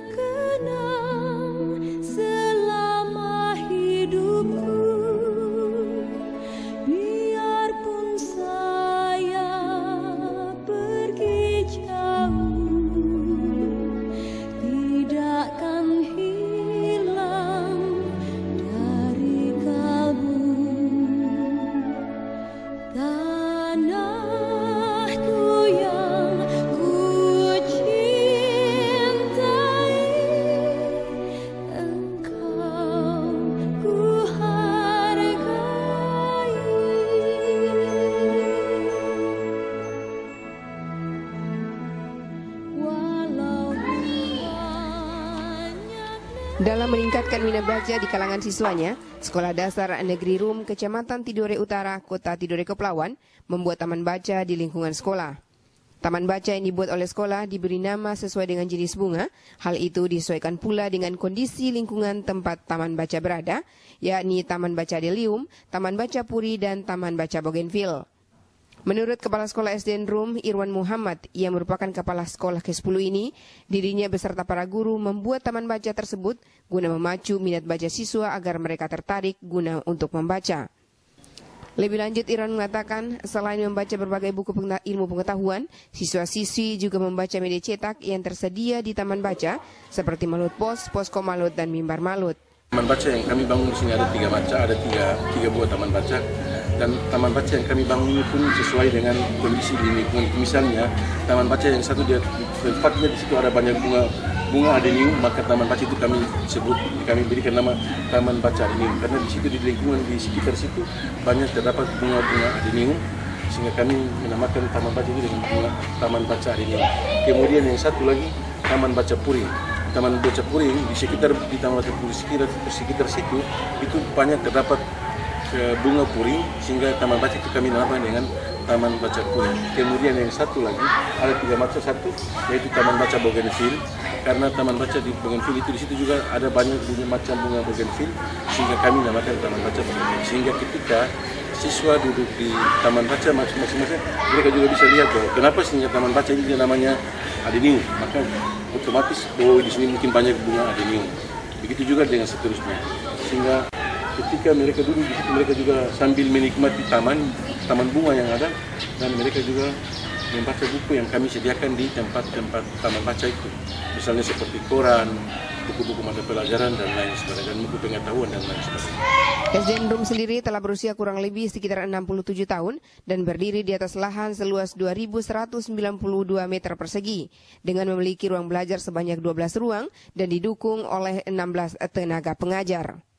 terkenang selama hidupku. Biarpun saya pergi jauh, tidak akan hilang dari kalbu. Tanahku yang ku cintai, engkau ku hargai. Walau Dalam meningkatkan minat baca di kalangan siswanya, Sekolah Dasar Negeri Rum, Kecamatan Tidore Utara, Kota Tidore Kepulauan, membuat taman baca di lingkungan sekolah. Taman baca yang dibuat oleh sekolah diberi nama sesuai dengan jenis bunga. Hal itu disesuaikan pula dengan kondisi lingkungan tempat taman baca berada, yakni Taman Baca Delium, Taman Baca Puri, dan Taman Baca Bougainville. Menurut Kepala Sekolah SDN Rum, Irwan Muhammad, yang merupakan Kepala Sekolah ke-10 ini, dirinya beserta para guru membuat taman baca tersebut guna memacu minat baca siswa agar mereka tertarik guna untuk membaca. Lebih lanjut, Irwan mengatakan, selain membaca berbagai buku ilmu pengetahuan, siswa-siswi juga membaca media cetak yang tersedia di taman baca, seperti Malut Pos, Posko Malut, dan Mimbar Malut. Taman baca yang kami bangun di sini ada 3 baca, ada tiga buah taman baca. Dan taman baca yang kami bangun ini pun sesuai dengan kondisi di lingkungan. Misalnya, taman baca yang satu tempatnya di situ ada banyak bunga adenium, maka taman baca itu kami berikan nama Taman Baca Adenium, karena di situ di lingkungan di sekitar situ banyak terdapat bunga-bunga adenium, sehingga kami menamakan taman baca itu dengan Taman Baca Adenium. Kemudian yang satu lagi Taman Baca Puring. Taman Baca Puring di Taman Baca Puring sekitar situ itu banyak terdapat bunga puring, sehingga taman baca itu kami namakan dengan Taman Baca Puring. Kemudian yang satu lagi ada 3 baca, satu yaitu Taman Baca Bougainville, karena taman baca di Bougainville itu di situ juga ada banyak macam bunga Bougainville, sehingga kami namakan Taman Baca Bougainville. Sehingga ketika siswa duduk di taman baca masing-masing, mereka juga bisa lihat bahwa kenapa sehingga taman baca ini namanya adenium, maka otomatis di sini mungkin banyak bunga adenium. Begitu juga dengan seterusnya, sehingga ketika mereka duduk di situ, mereka juga sambil menikmati taman bunga yang ada, dan mereka juga membaca buku yang kami sediakan di tempat-tempat taman baca itu, misalnya seperti koran, buku-buku mata pelajaran dan lain sebagainya, dan buku pengetahuan dan lain sebagainya. SDN Rum sendiri telah berusia kurang lebih sekitar 67 tahun dan berdiri di atas lahan seluas 2.192 meter persegi dengan memiliki ruang belajar sebanyak 12 ruang dan didukung oleh 16 tenaga pengajar.